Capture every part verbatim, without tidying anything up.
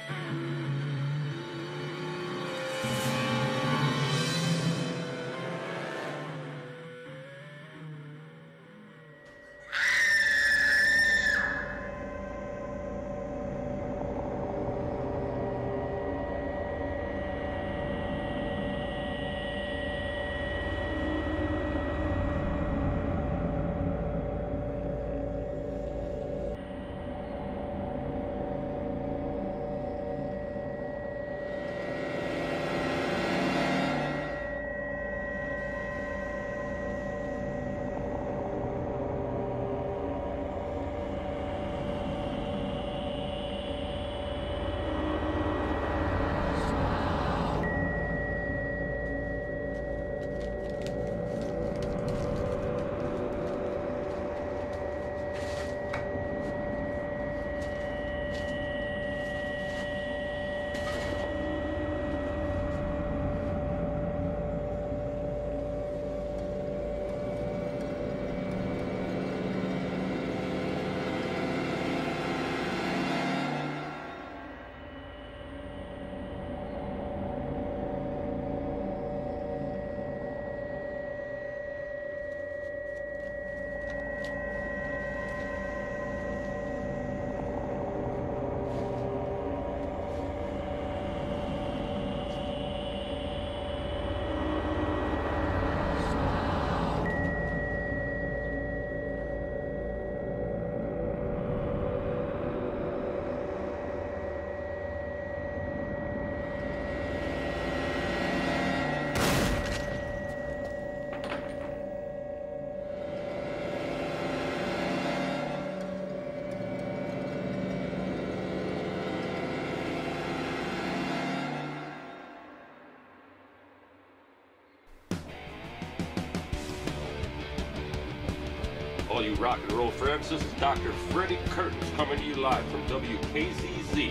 All you rock and roll friends, this is Doctor Freddie Curtis coming to you live from W K Z Z.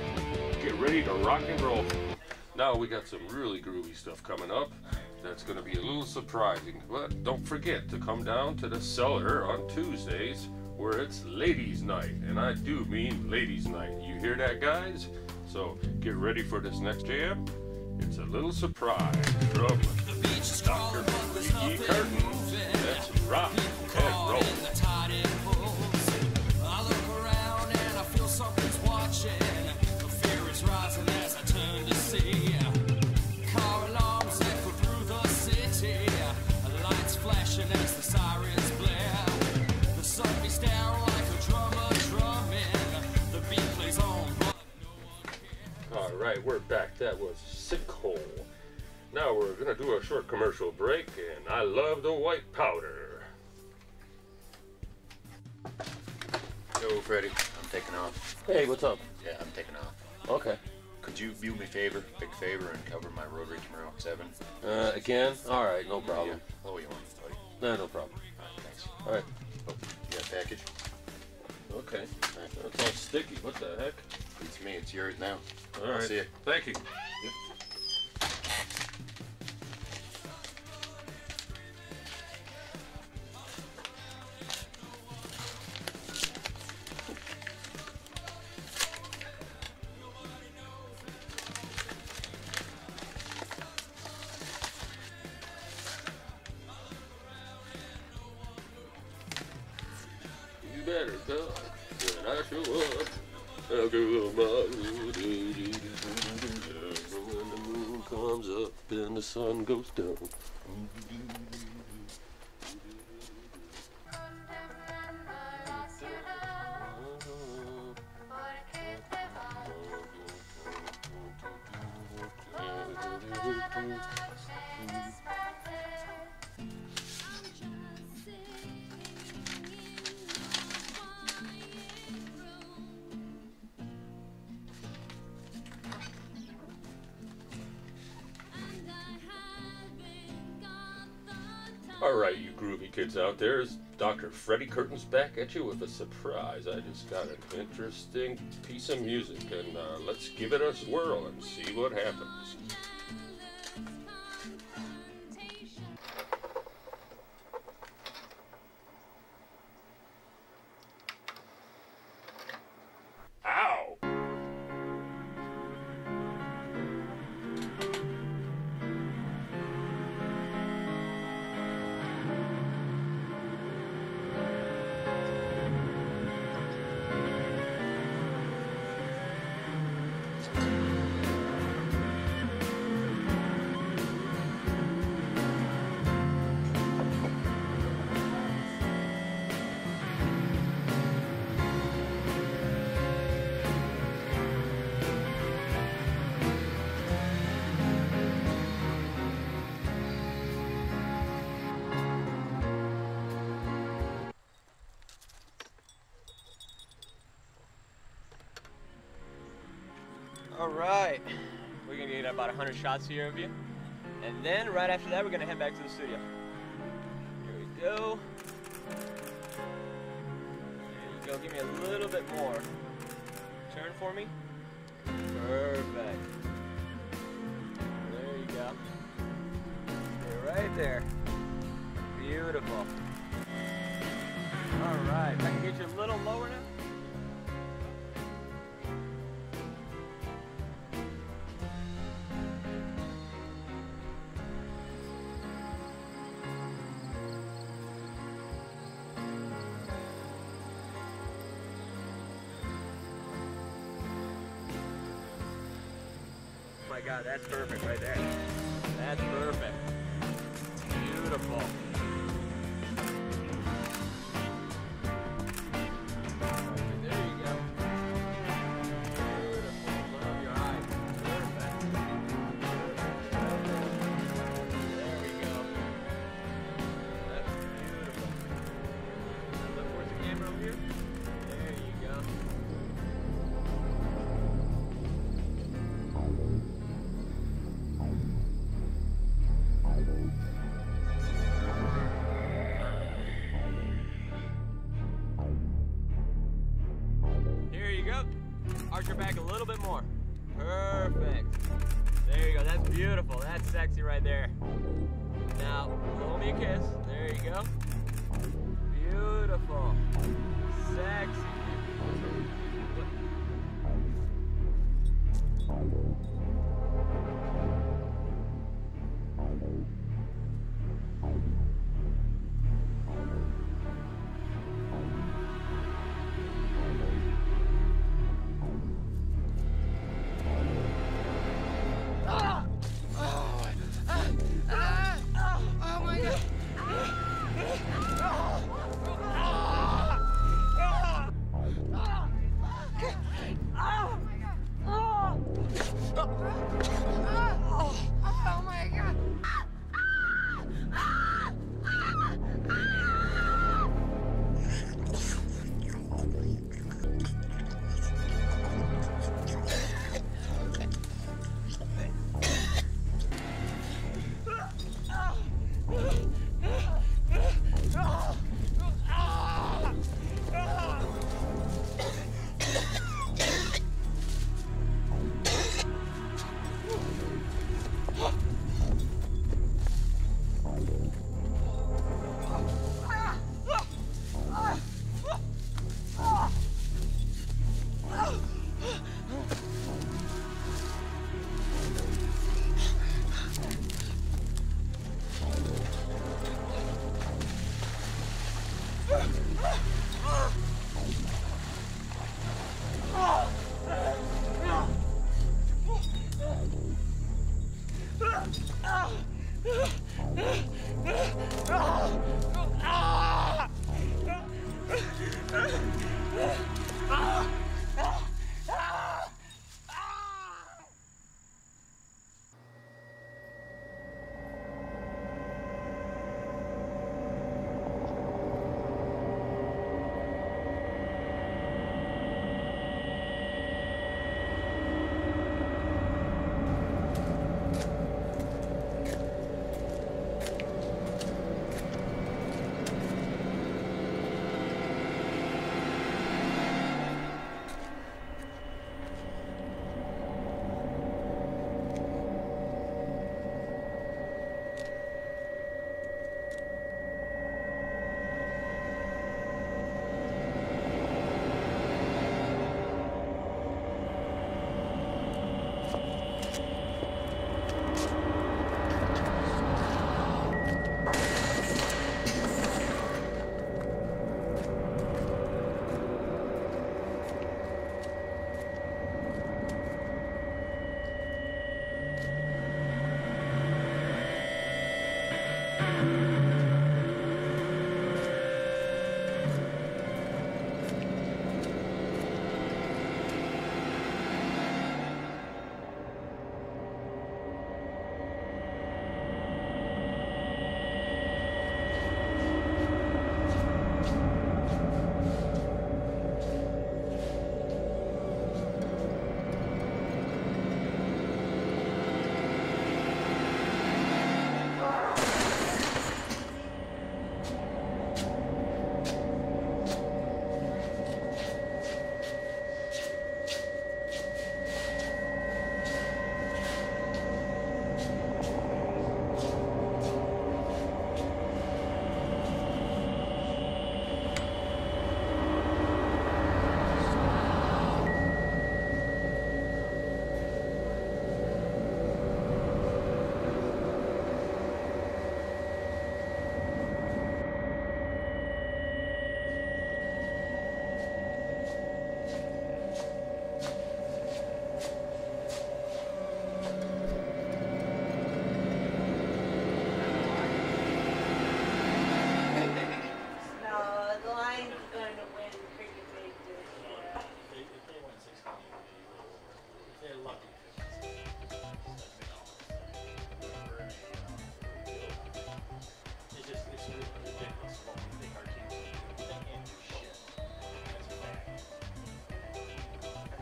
Get ready to rock and roll. Now we got some really groovy stuff coming up that's going to be a little surprising, but don't forget to come down to the cellar on Tuesdays where it's ladies night, and I do mean ladies night. You hear that, guys? So get ready for this next jam. It's a little surprise from Doctor Freddie Curtis. Let's rock and roll. I look around and I feel something's watching. The fear is rising as I turn to see. Car alarms echo through the city. Lights flashing as the sirens blare. The sun beats down like a drummer drumming. The beat plays on, but no one cares. Alright, we're back. That was Sinkhole. Now we're going to do a short commercial break, and I love the white powder. Yo, Freddie, I'm taking off. Hey, what's up? Yeah, I'm taking off. Okay. Could you do me a favor, big favor, and cover my rotary tomorrow at seven? Uh, again? Alright, no problem. Yeah. Oh, you want, buddy? No, no problem. Alright, thanks. Alright. Oh, you got a package? Okay. That's all sticky. What the heck? It's me, it's yours now. Alright. I'll see you. Thank you. Yep. You better go when I show up. I'll go on my road. When the moon comes up and the sun goes down. Alright, you groovy kids out there, it's Doctor Freddie Curtis back at you with a surprise. I just got an interesting piece of music, and uh, let's give it a swirl and see what happens. Ow! All right. We're gonna get about one hundred shots here of you. And then right after that, we're gonna head back to the studio. Here we go. There you go, give me a little bit more. Turn for me. Perfect. There you go. Stay right there. Beautiful. All right, if I can get you a little lower now. Oh my God, that's perfect right there. That's perfect. Beautiful. There you go. Beautiful. Love your eyes. Perfect. There we go. That's beautiful. Look towards the camera over here. There you go. Arch your back a little bit more. Perfect. There you go. That's beautiful. That's sexy right there. Now, blow me a kiss. There you go. Beautiful. Sexy.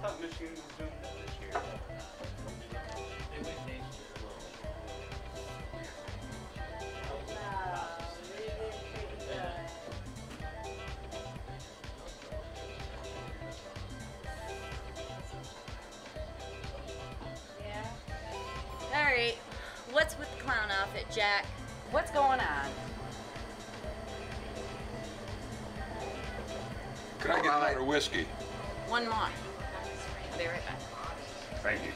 thought Michigan was doing that this year. They went nationwide. Alright, what's with the clown outfit, Jack? What's going on? Could I get another whiskey? One more. I'll be right back. Thank you.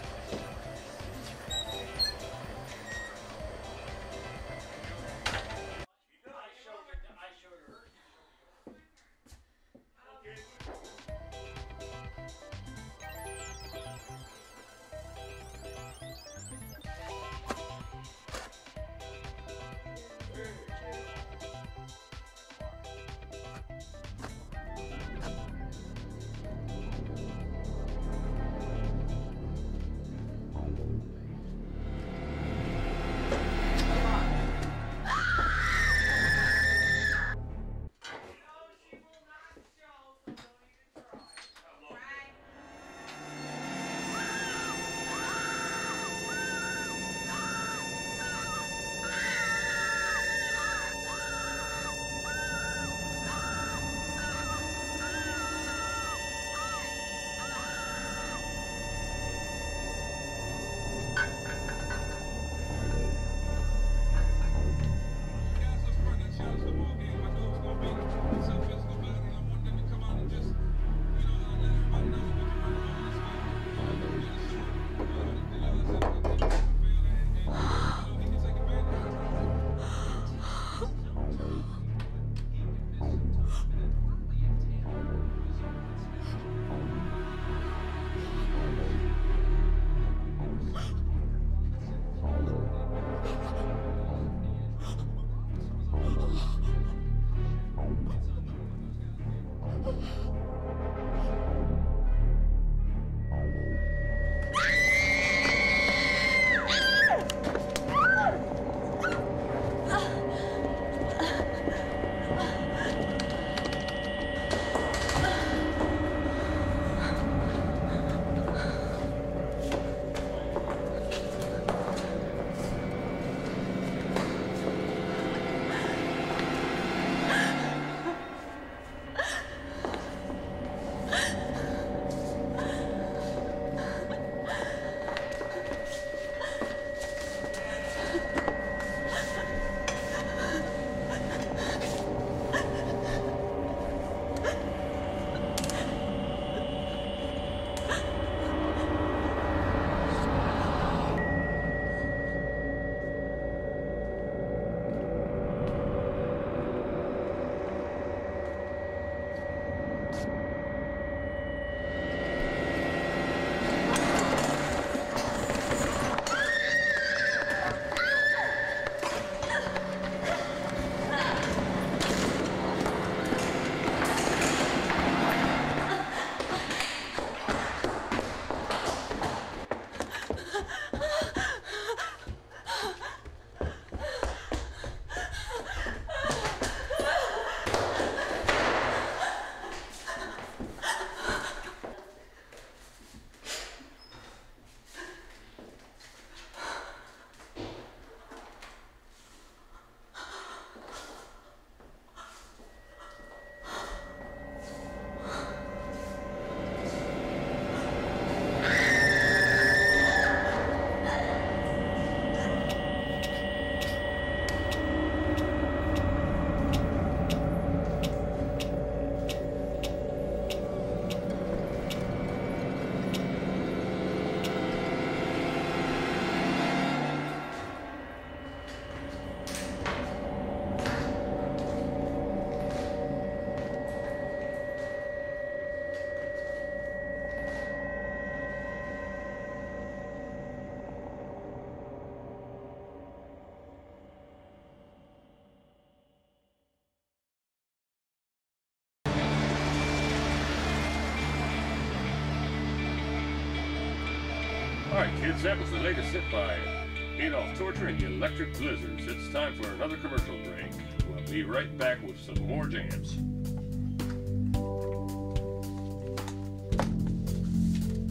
Alright kids, that was the latest hit by Adolf torturing the electric blizzards. It's time for another commercial break. We'll be right back with some more jams.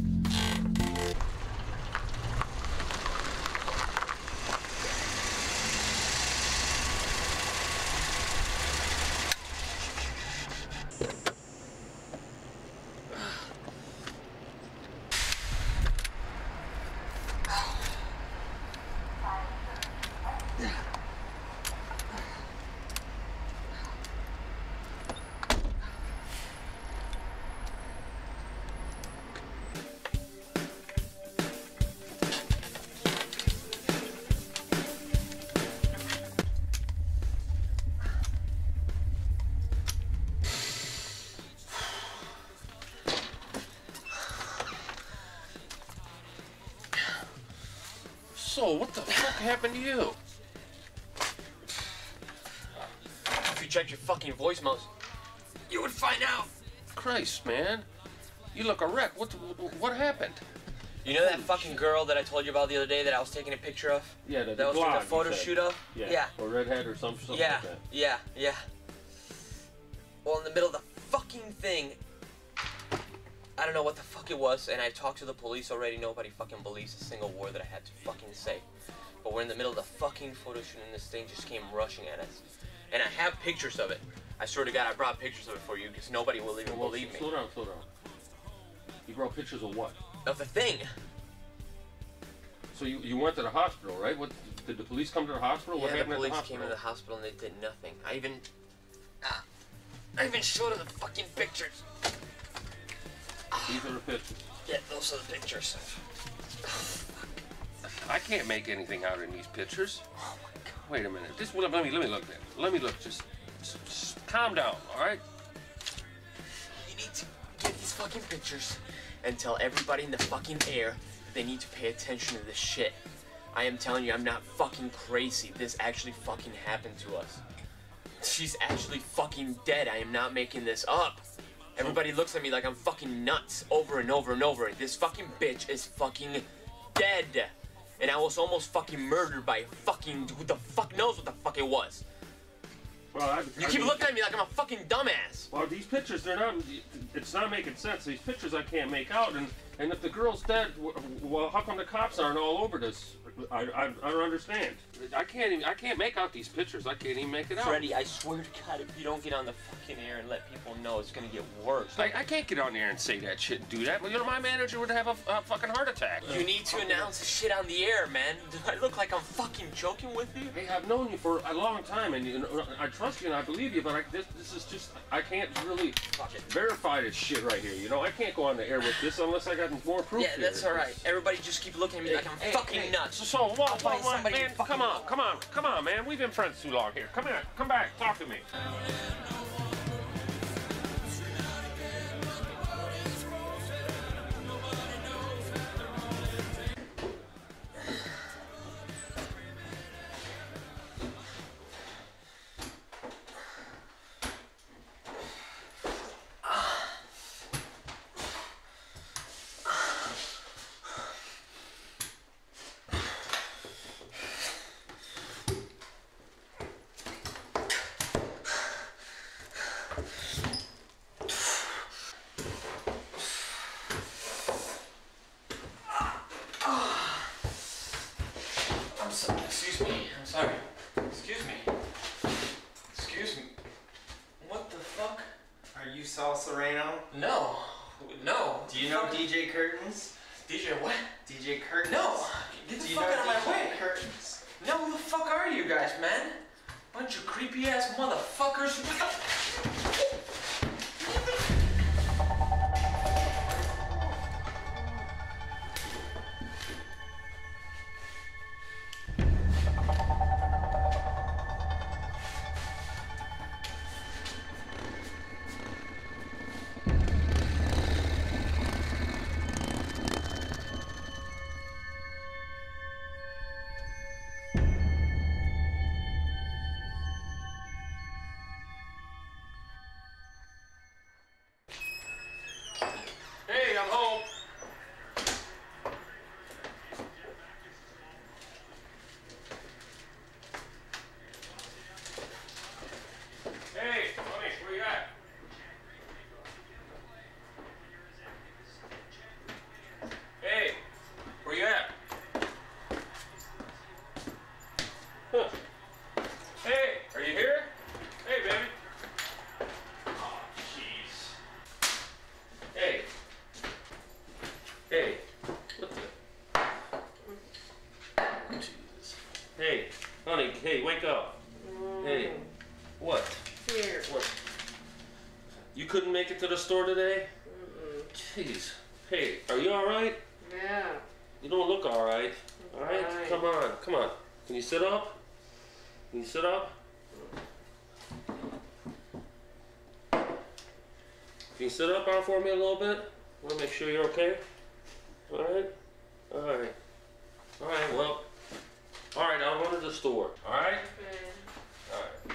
So, what the fuck happened to you? If you checked your fucking voicemails, you would find out. Christ, man. You look a wreck. What what happened? You know that fucking girl that I told you about the other day that I was taking a picture of? Yeah, the, that the was blonde, taking a photo you said. shoot of? Yeah. Yeah. Or redhead or some, something Yeah, like that. yeah, yeah. Well, in the middle of the fucking thing, I don't know what the fuck it was, and I talked to the police already. Nobody fucking believes a single word that I had to fucking say. But we're in the middle of the fucking photo shoot, and this thing just came rushing at us. And I have pictures of it. I swear to God, I brought pictures of it for you, because nobody will even Well, believe me. slow down, slow down. You brought pictures of what? Of the thing. So you, you went to the hospital, right? What did the police come to the hospital? What Yeah, the happened police at the came hospital? to the hospital and they did nothing. I even, ah, I even showed them the fucking pictures. These are the pictures. Yeah, those are the pictures. I can't make anything out in these pictures. Wait a minute. Just let me let me look at it. Let me look. Just, just, just calm down, all right? You need to get these fucking pictures and tell everybody in the fucking air that they need to pay attention to this shit. I am telling you, I'm not fucking crazy. This actually fucking happened to us. She's actually fucking dead. I am not making this up. Everybody looks at me like I'm fucking nuts over and over and over. This fucking bitch is fucking dead. And I was almost fucking murdered by a fucking, who the fuck knows what the fuck it was. Well, I, You I keep mean, looking at me like I'm a fucking dumbass. Well, these pictures, they're not. It's not making sense. These pictures I can't make out, and and if the girl's dead, well, how come the cops aren't all over this? I, I, I don't understand. I can't even. I can't make out these pictures. I can't even make it out. Freddie, I swear to God, if you don't get on the fucking air and let people know, it's gonna get worse. I, I can't get on there and say that shit and do that. Well, you know, my manager would have a, a fucking heart attack. You need to announce the shit on the air, man. Do I look like I'm fucking joking with you? Hey, I've known you for a long time, and you know, I trust you and I believe you, but I, this, this is just, I can't really Fuck it. verify this shit right here. You know, I can't go on the air with this unless I got more proof. Yeah, that's here. alright. Everybody just keep looking at me like I'm Hey, fucking hey, nuts. So, so what, I'll buy what, what, somebody man, a fucking come on, wallet. come on, come on, man. We've been friends too long here. Come here, come back, talk to me. I'm sorry. Excuse me. I'm sorry. Excuse me. Excuse me. What the fuck? Are you Saul Serrano? No. No. Do you know D J Curtains? D J what? D J Curtains? No. Get the Do you fuck know out of my D J way. Curtains? No, who the fuck are you guys, man? Bunch of creepy ass motherfuckers. Hey, I'm home. Hey, honey, where you at? Hey, where you at? Huh. Hey, are you here? Hey, baby. Oh, jeez. Hey. Hey. What the? Jesus. Hey, honey, hey, wake up. Hey. What? Here. What? You couldn't make it to the store today? Jeez. Hey, are you alright? Yeah. You don't look alright. Alright? Fine. Come on, come on. Can you sit up? Can you sit up? Can you sit up out for me a little bit? I want to make sure you're okay. Alright? Alright. Alright, well, All right, now I'm going to the store. All right? Okay. All right.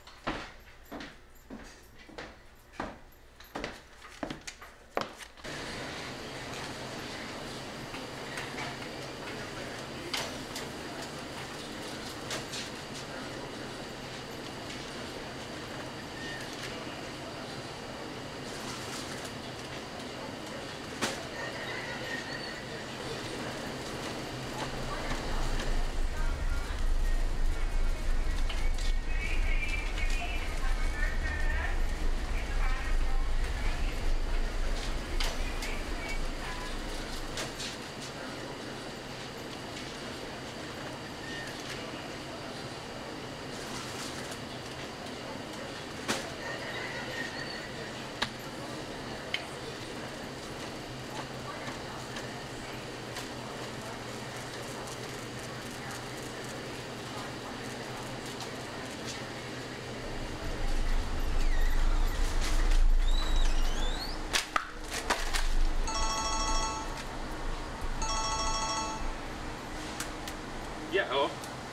Yeah, hello?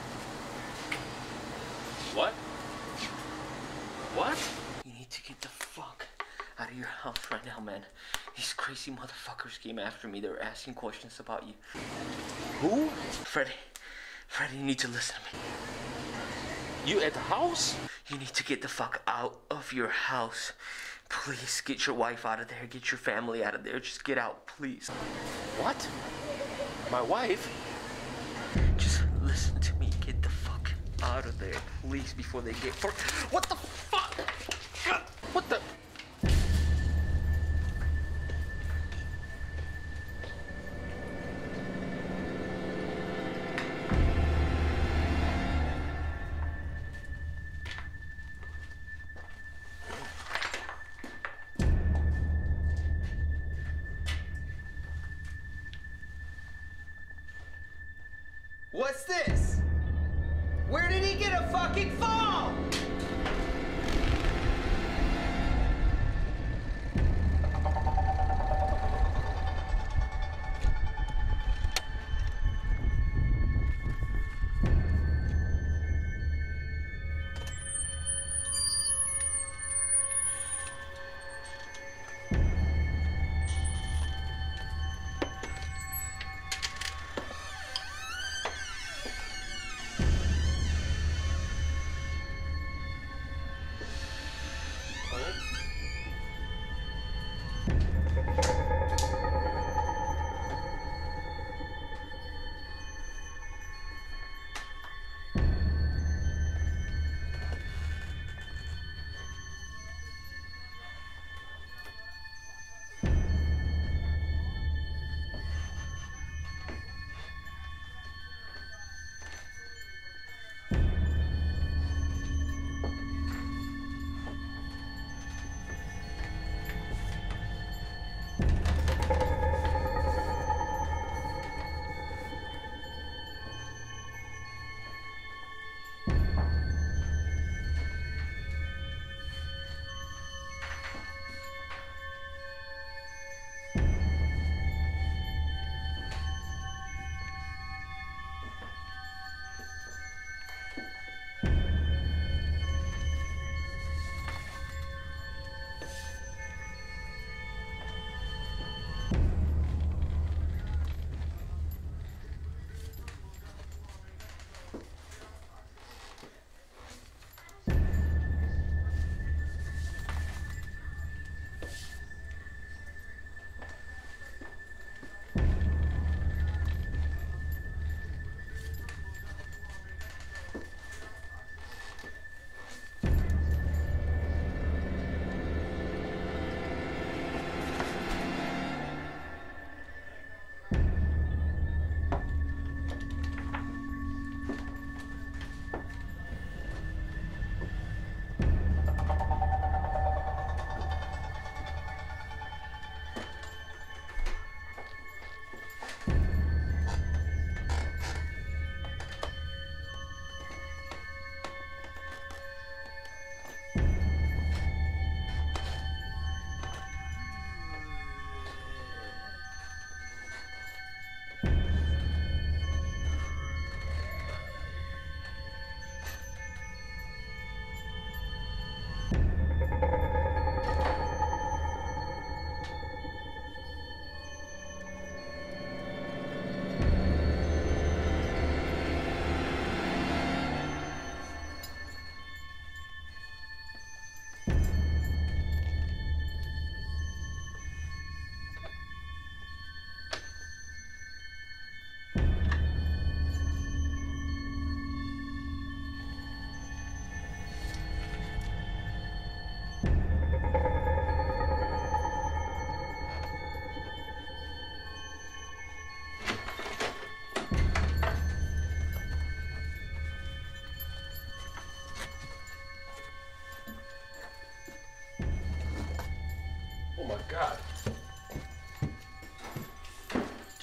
What? What? You need to get the fuck out of your house right now, man. These crazy motherfuckers came after me. They were asking questions about you. Who? Freddy. Freddy, you need to listen to me. You at the house? You need to get the fuck out of your house. Please, get your wife out of there. Get your family out of there. Just get out, please. What? My wife? Just listen to me. Get the fuck out of there, please, before they get for. What the fuck? What the? What's this? Where did he get a fucking phone?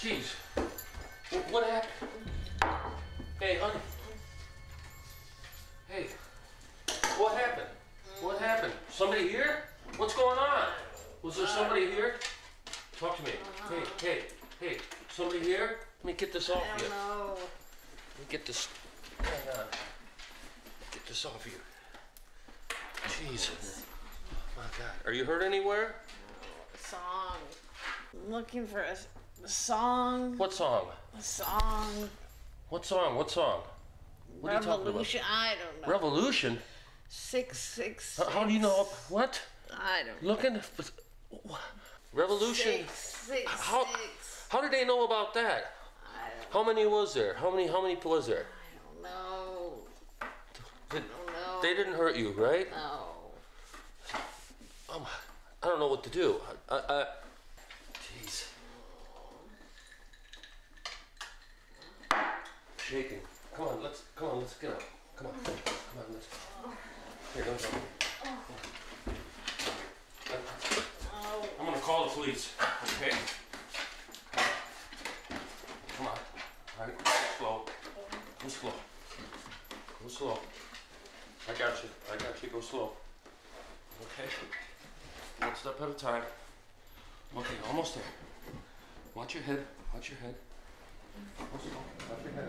Jeez. What, what happened? Hey, honey. Hey. What happened? What happened? Somebody here? What's going on? Was there somebody here? Talk to me. Hey, hey, hey. Somebody here? Let me get this off you. No. Let me get this. Hang on. Get this off you. Jeez. Oh my God. Are you hurt anywhere? Song. I'm looking for a, a song. What song? A song. What song? What song? What are you talking about? Revolution. I don't know. Revolution? Six, six, How, how do you know? What? I don't know. Looking? Revolution? Six, six, how, six. how did they know about that? I don't How many was there? How many, how many was there? I don't know. Did, I don't know. They didn't hurt you, right? No. Um, I don't know what to do. I, I, jeez. Shaking. Come on, let's, come on, let's get up. Come on, come on, let's go. Here, don't go. I'm gonna call the police, okay? Come on. All right, slow. Go slow. Go slow. I got you. I got you. Go slow. Okay? One step at a time. Okay, almost there. Watch your head. Watch your head. Go slow. Watch your head.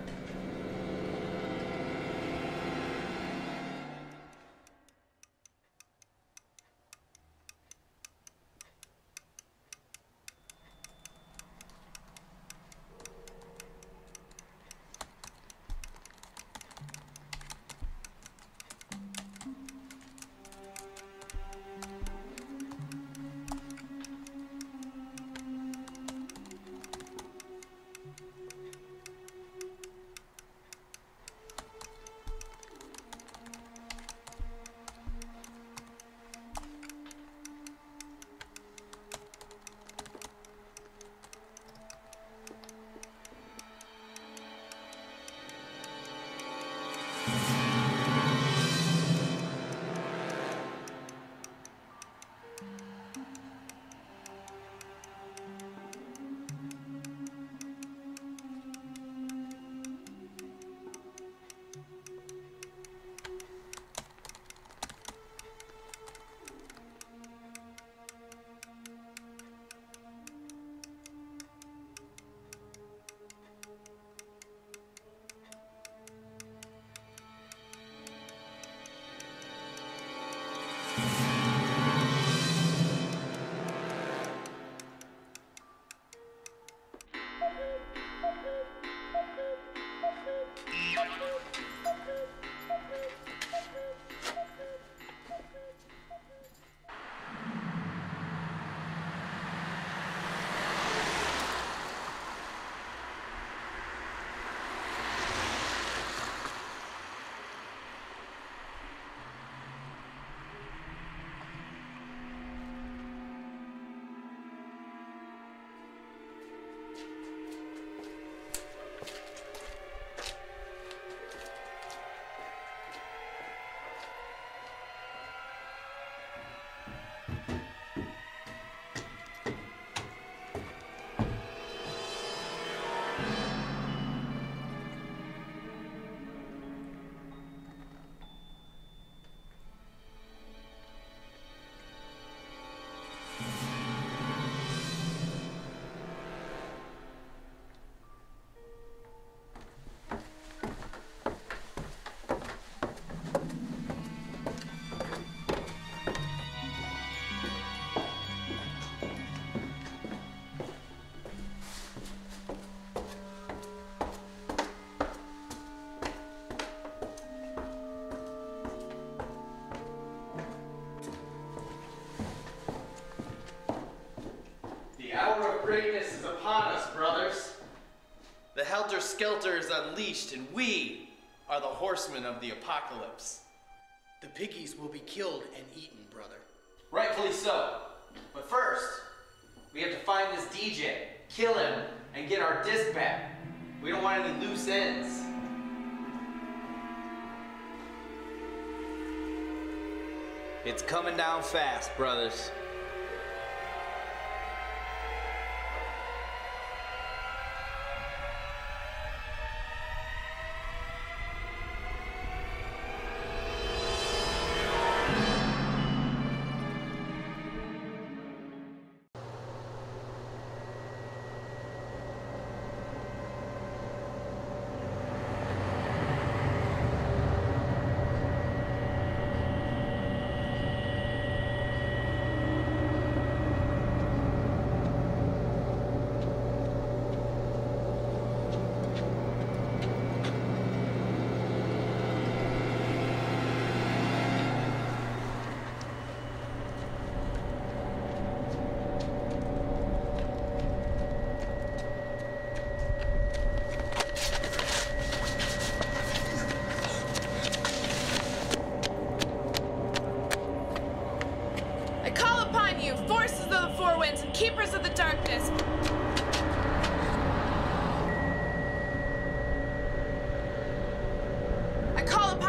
Greatness is upon us, brothers. The Helter Skelter is unleashed, and we are the horsemen of the apocalypse. The piggies will be killed and eaten, brother. Rightfully so. But first, we have to find this D J, kill him, and get our disc back. We don't want any loose ends. It's coming down fast, brothers.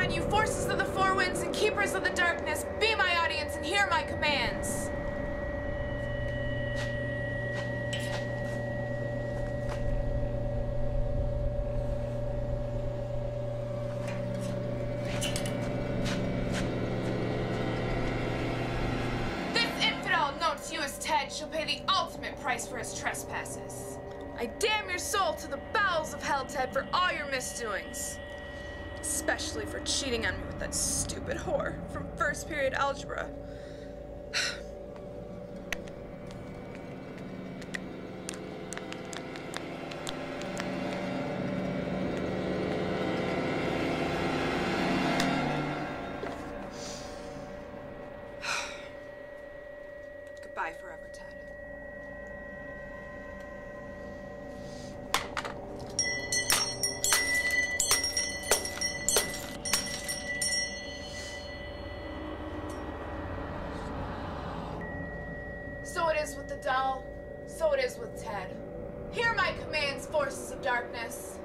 on, you forces of the four winds and keepers of the darkness, be my audience and hear my commands. This infidel, known to you as Ted, shall pay the ultimate price for his trespasses. I damn your soul to the bowels of hell, Ted, for all your misdoings. Especially for cheating on me with that stupid whore from first period algebra. Goodbye forever, Ted. So it is with the doll, so it is with Ted. Hear my commands, forces of darkness.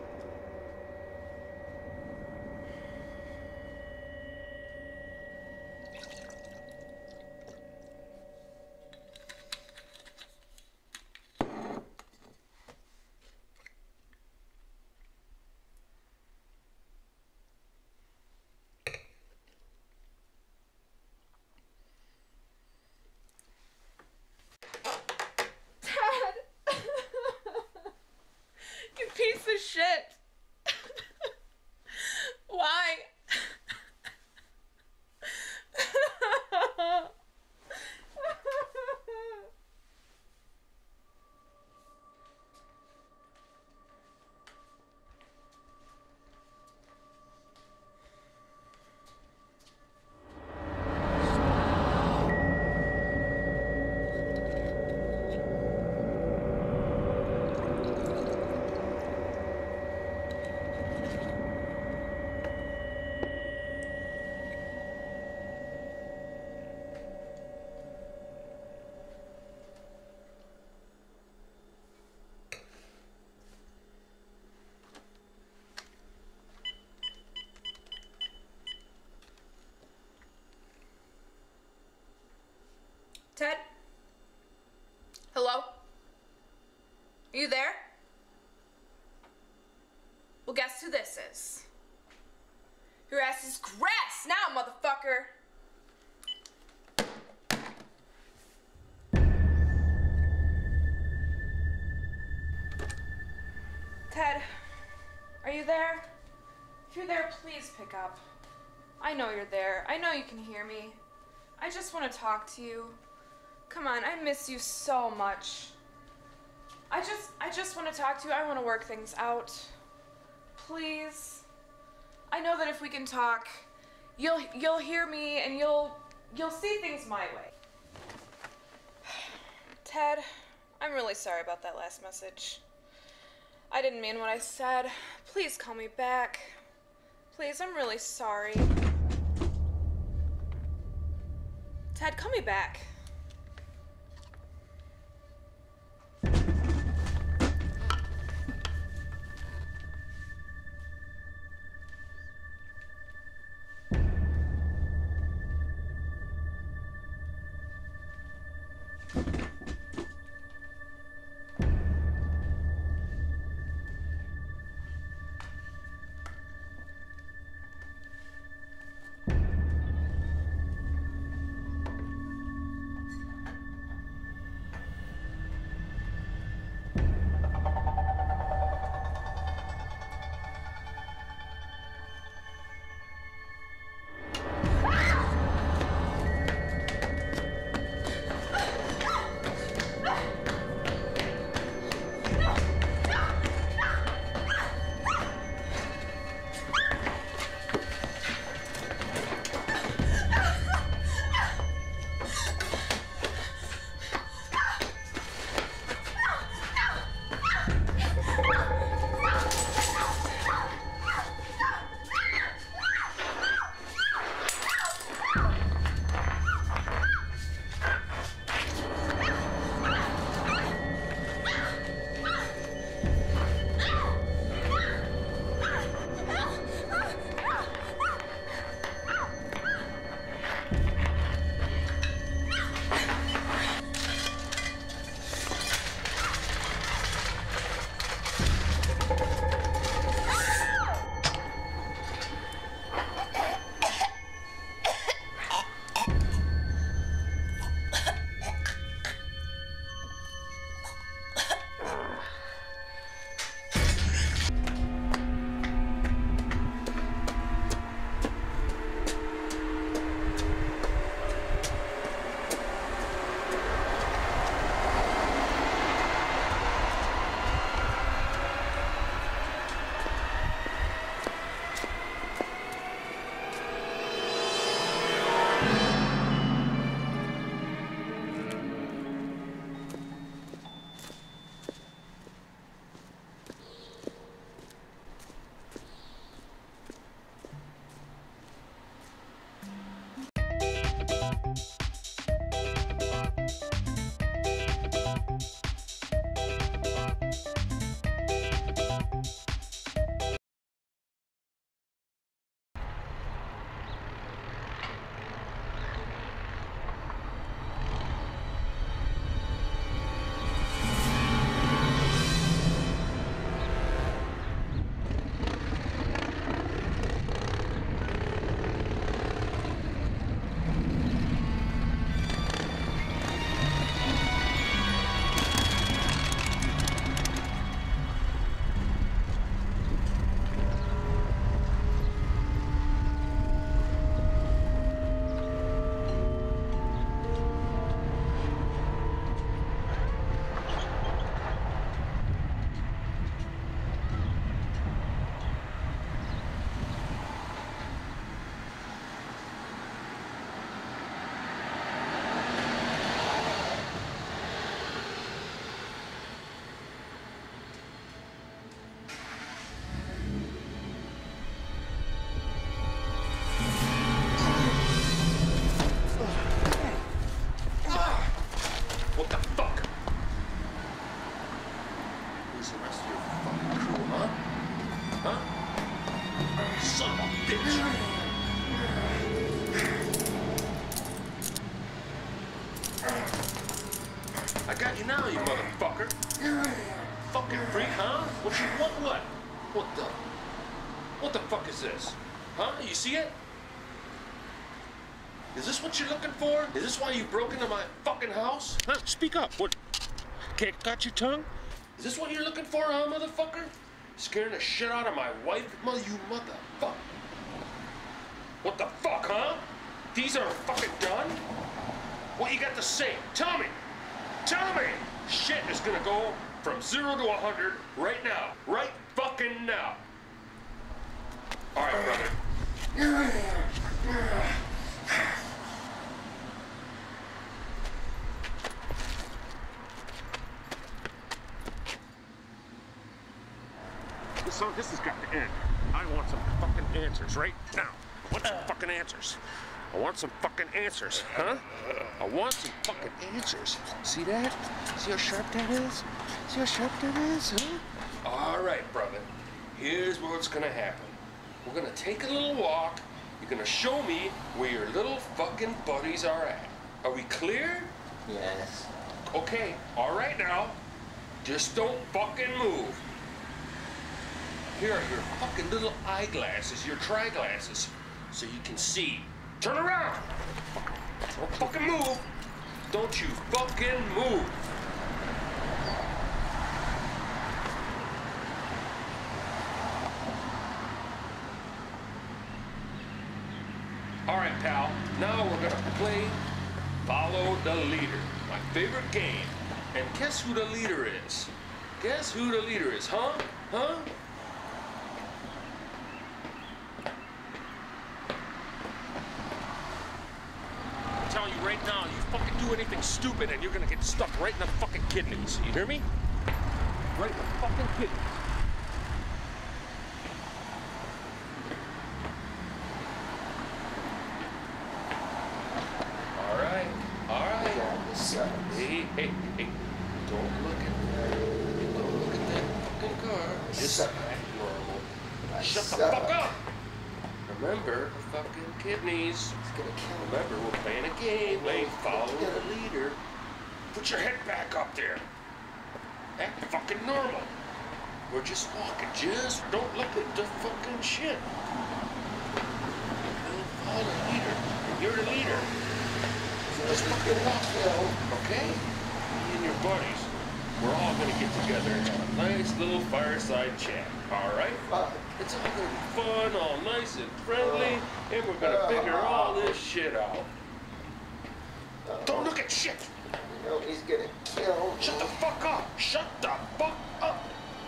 You piece of shit. Why? Ted? Hello? Are you there? Well, guess who this is? Your ass is grass now, motherfucker! Ted, are you there? If you're there, please pick up. I know you're there. I know you can hear me. I just want to talk to you. Come on, I miss you so much. I just, I just want to talk to you. I want to work things out. Please. I know that if we can talk, you'll, you'll hear me and you'll, you'll see things my way. Ted, I'm really sorry about that last message. I didn't mean what I said. Please call me back. Please, I'm really sorry. Ted, call me back. Where's the rest of your fucking crew, huh? Huh? Oh, son of a bitch! I got you now, you motherfucker. Fucking freak, huh? What you want? What? What the? What the fuck is this? Huh? You see it? Is this what you're looking for? Is this why you broke into my fucking house? Huh? Speak up. What? Okay, got your tongue? Is this what you're looking for, huh, motherfucker? Scaring the shit out of my wife? Mother, you motherfucker. What the fuck, huh? These are fucking done? What you got to say? Tell me. Tell me. Shit is gonna go from zero to a hundred right now. Right fucking now. All right, brother. So this has got to end. I want some fucking answers right now. I want some fucking answers. I want some fucking answers, huh? I want some fucking answers. See that? See how sharp that is? See how sharp that is, huh? All right, brother. Here's what's gonna happen. We're gonna take a little walk. You're gonna show me where your little fucking buddies are at. Are we clear? Yes. Okay, all right now. Just don't fucking move. Here are your fucking little eyeglasses, your tri-glasses, so you can see. Turn around! Don't fucking move! Don't you fucking move! All right, pal. Now we're gonna play Follow the Leader, my favorite game. And guess who the leader is? Guess who the leader is, huh? Huh? Right now, you fucking do anything stupid and you're gonna get stuck right in the fucking kidneys. You hear me? Right in the fucking kidneys. All right, all right. Hey, hey, hey! Don't look at, don't look at that fucking car. Just act normal. Shut the fuck up. Remember, fucking kidneys. Remember, we're playing a game, playing Follow the Leader. Put your head back up there. Act fucking normal. We're just walking. Just don't look at the fucking shit. Follow the leader. You're the leader. So just fucking walk, okay? Me and your buddies, we're all gonna get together and have a nice little fireside chat. All right? It's all gonna be fun, all nice and friendly, and we're gonna figure all this shit out. Don't look at shit! You know he's gonna kill me. Shut the fuck up! Shut the fuck up!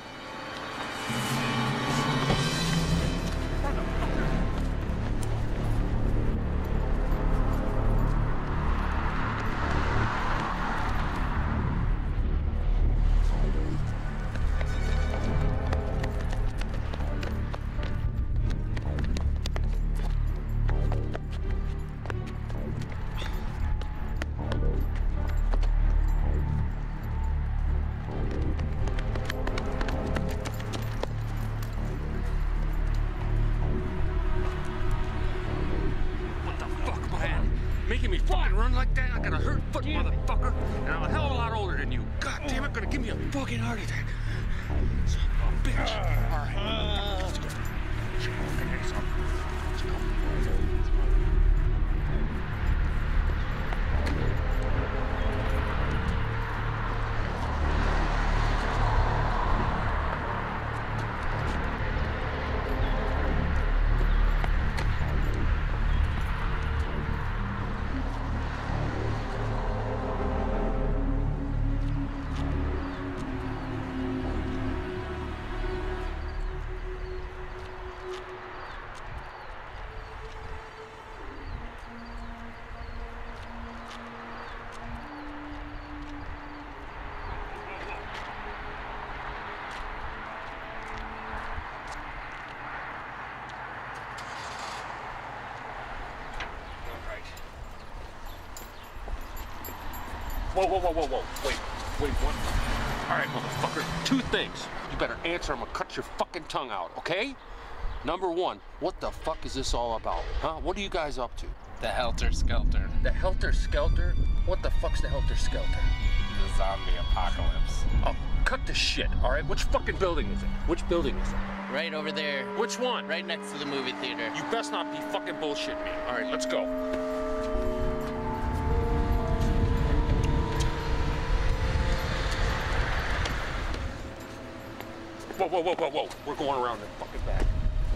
Making me fucking run like that? I got a hurt foot, motherfucker, and I'm a hell of a lot older than you. God damn it, gonna give me a fucking heart attack. Son of a bitch. All right, let's go. Let's go. Let's go. Let's go. Whoa, whoa, whoa, whoa, whoa. Wait, wait, what? All right, motherfucker, two things. You better answer, I'm gonna cut your fucking tongue out, okay? Number one, what the fuck is this all about? Huh? What are you guys up to? The Helter Skelter. The Helter Skelter? What the fuck's the Helter Skelter? The zombie apocalypse. Oh, cut the shit, all right? Which fucking building is it? Which building is it? Right over there. Which one? Right next to the movie theater. You best not be fucking bullshitting me. All right, let's go. Whoa, whoa, whoa, whoa, whoa. We're going around the fucking back.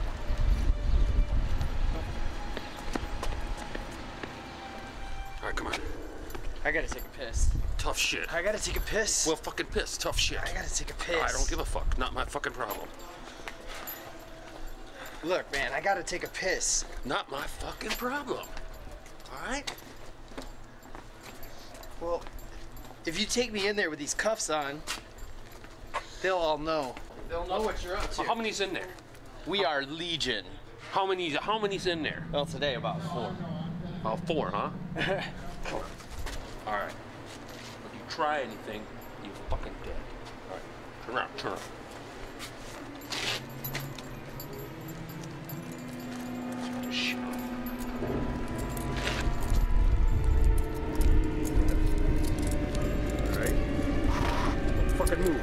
All right, come on. I gotta take a piss. Tough shit. I gotta take a piss. Well, fucking piss. Tough shit. I gotta take a piss. I don't give a fuck. Not my fucking problem. Look, man, I gotta take a piss. Not my fucking problem. All right? Well, if you take me in there with these cuffs on, they'll all know. They'll know what you're up to. How many's in there? We are Legion. How many? How many's in there? Well, today about four. About four, huh? All right. If you try anything, you're fucking dead. All right. Turn around. Turn around. Let's get this shit off. All right. Don't fucking move.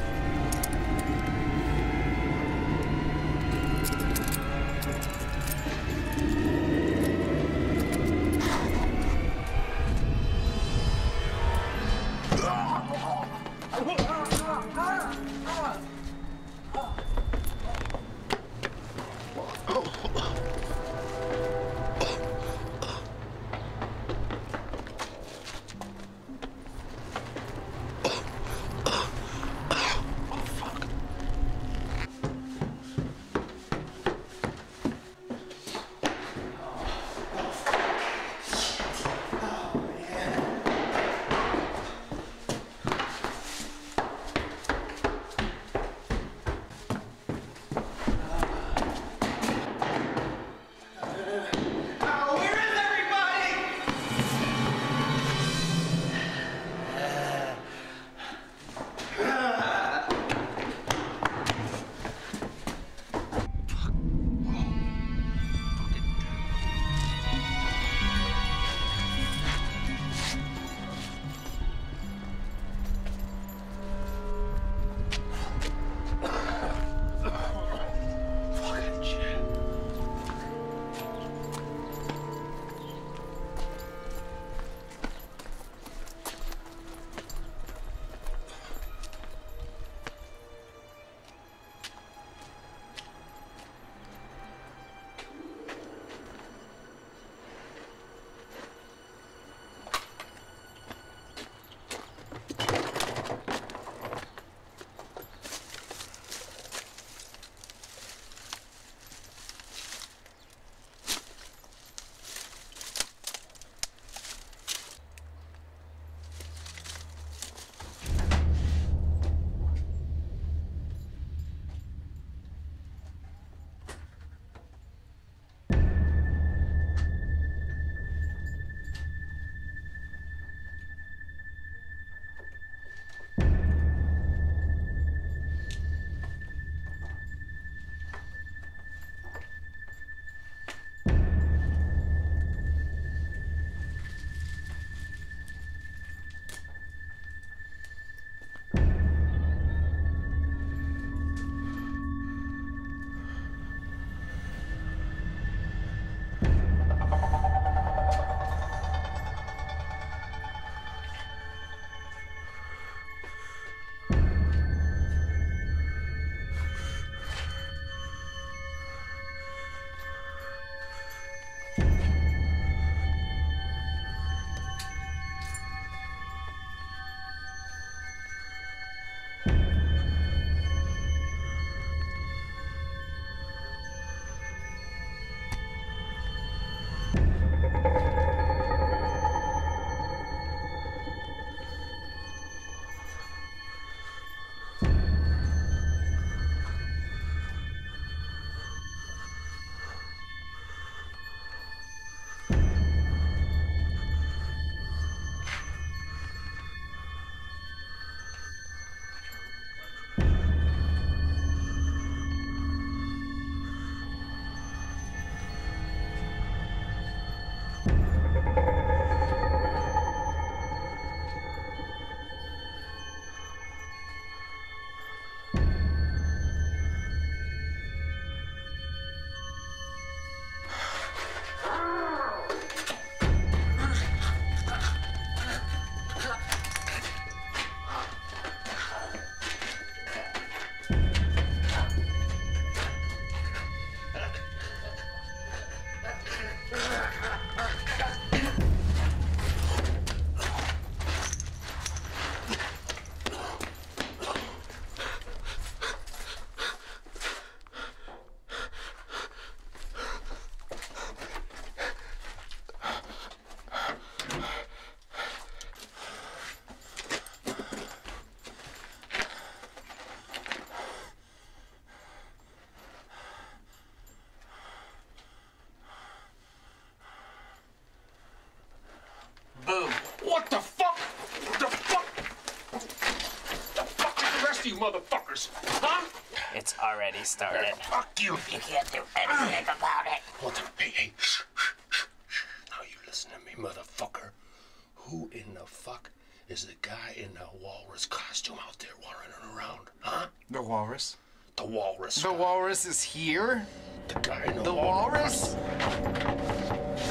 It's already started. Fuck you! You can't do anything about it. Hold on, hey, hey, shh, shh, shh, shh. Now you listen to me, motherfucker. Who in the fuck is the guy in the walrus costume out there running around, huh? The walrus? The walrus. The guy. walrus is here? The guy in the, the walrus? walrus?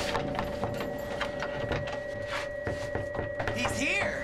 He's here!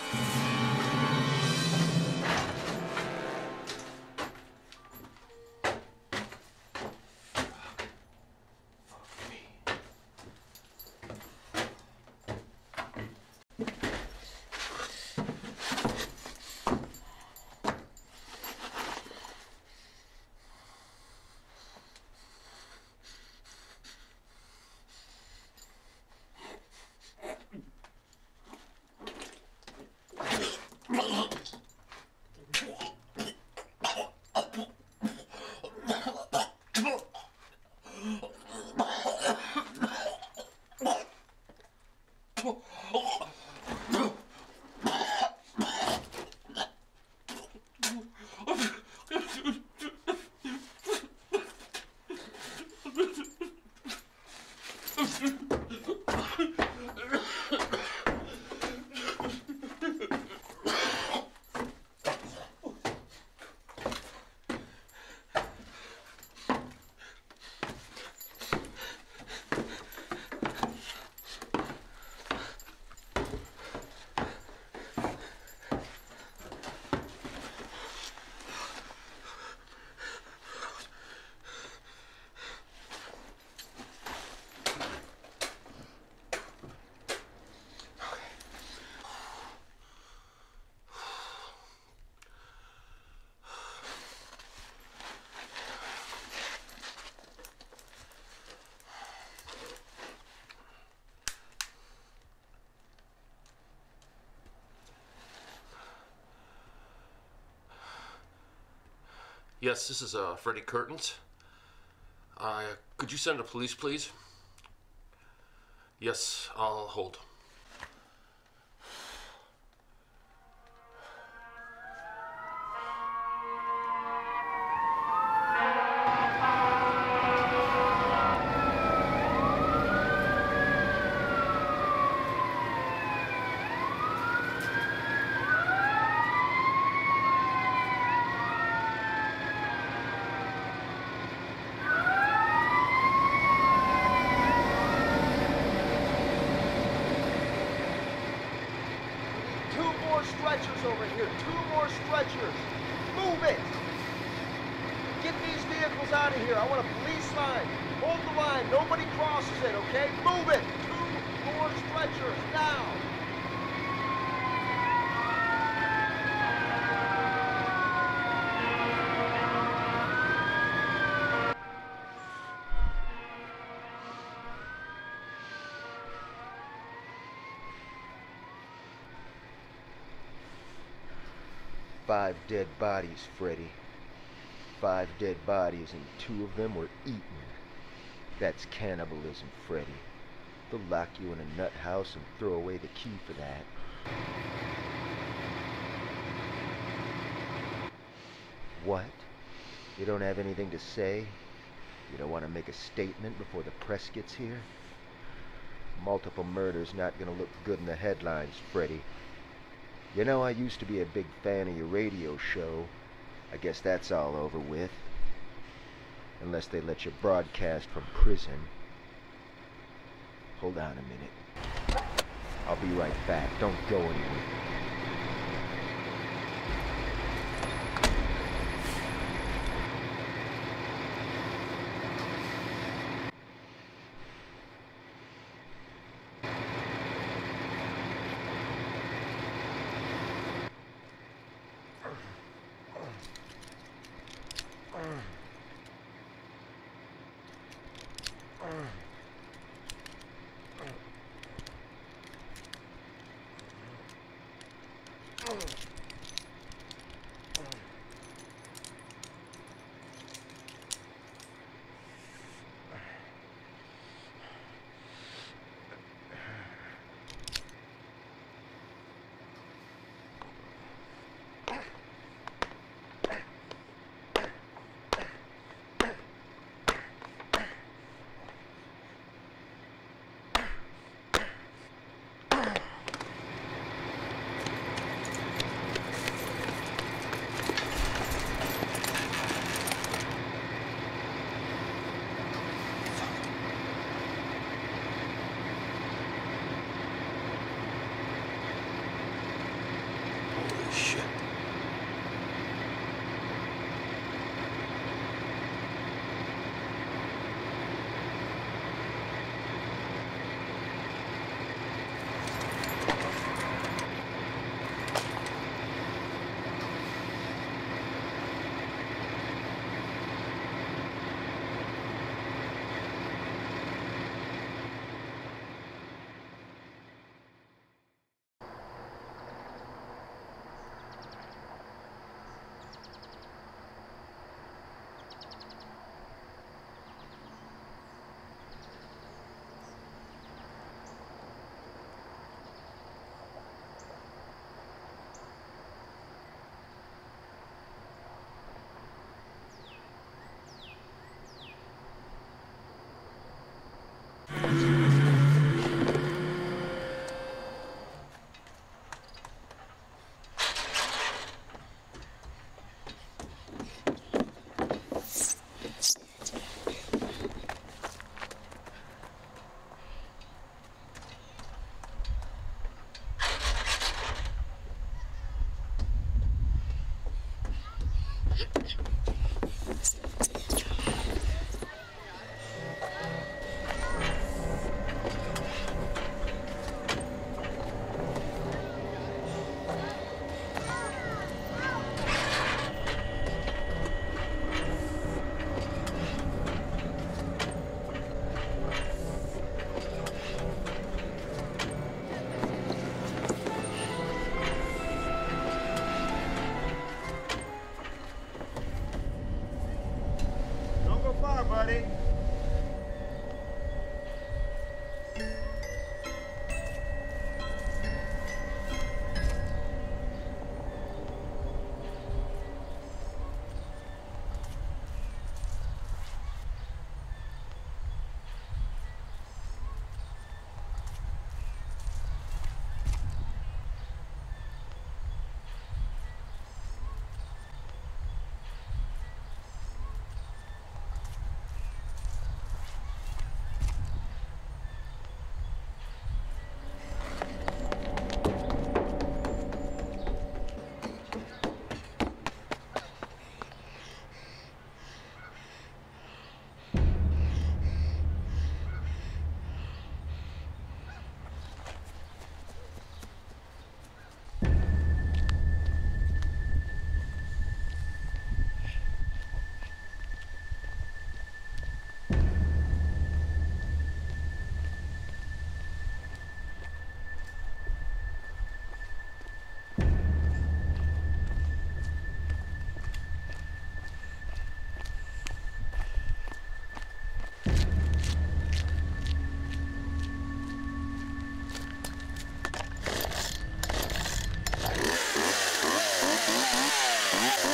Yes, this is uh, Freddie Curtains. Uh, could you send the police, please? Yes, I'll hold. Stretchers over here. Two more stretchers. Move it. Get these vehicles out of here. I want a police line. Hold the line. Nobody crosses it, okay? Move it. Two more stretchers now. Five dead bodies, Freddy. Five dead bodies, and two of them were eaten. That's cannibalism, Freddy. They'll lock you in a nut house and throw away the key for that. What? You don't have anything to say? You don't want to make a statement before the press gets here? Multiple murders not gonna look good in the headlines, Freddy. You know, I used to be a big fan of your radio show. I guess that's all over with. Unless they let you broadcast from prison. Hold on a minute. I'll be right back. Don't go anywhere.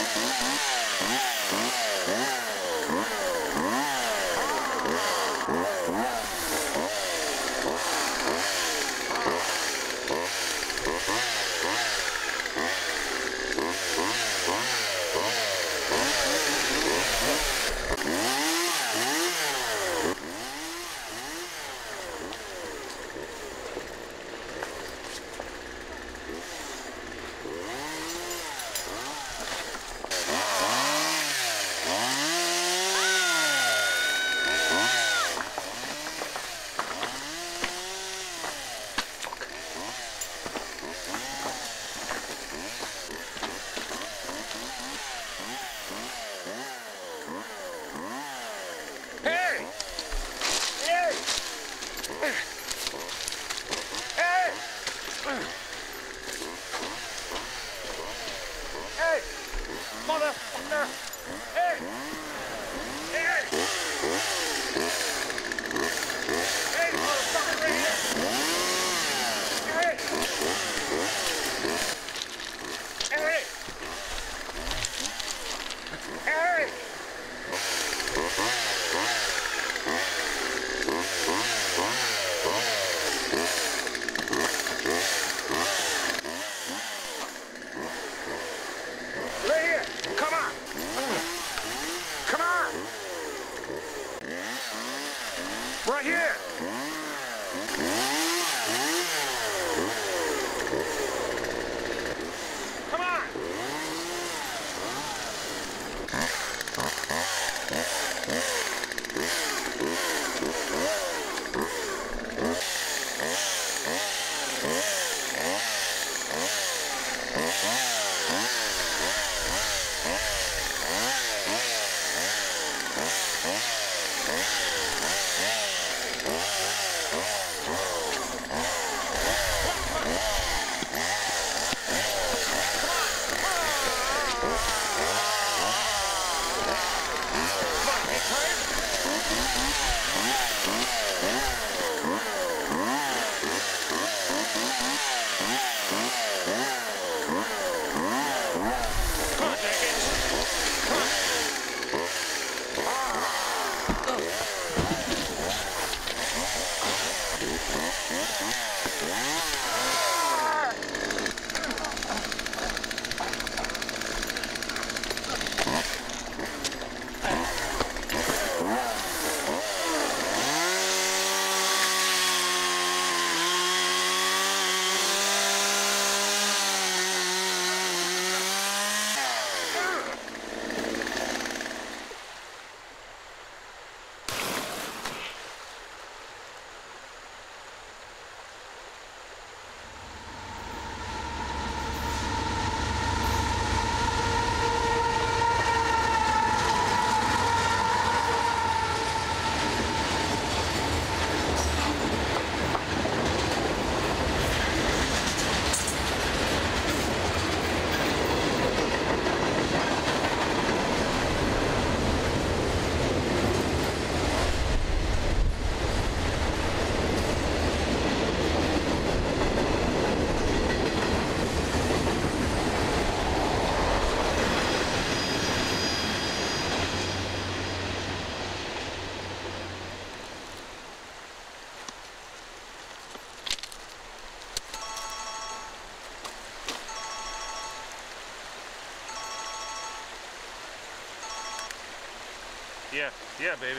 Yeah, yeah, baby.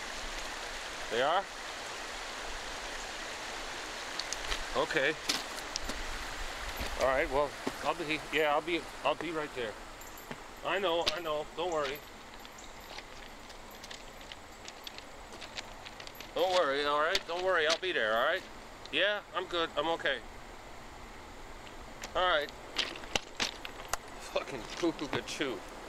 They are? Okay. All right, well, I'll be, yeah, I'll be, I'll be right there. I know, I know, don't worry. Don't worry, all right? Don't worry, I'll be there, all right? Yeah, I'm good, I'm okay. All right. Fucking poo-poo-ga-choo.